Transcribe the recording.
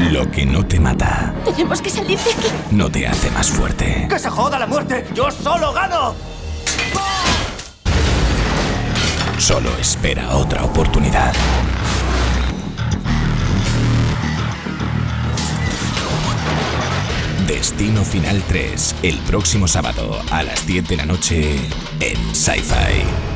Lo que no te mata Tenemos que salir de aquí. no te hace más fuerte. ¡Que se joda la muerte! ¡Yo solo gano! Solo espera otra oportunidad. Destino Final 3, el próximo sábado a las 10 de la noche en Sci-Fi.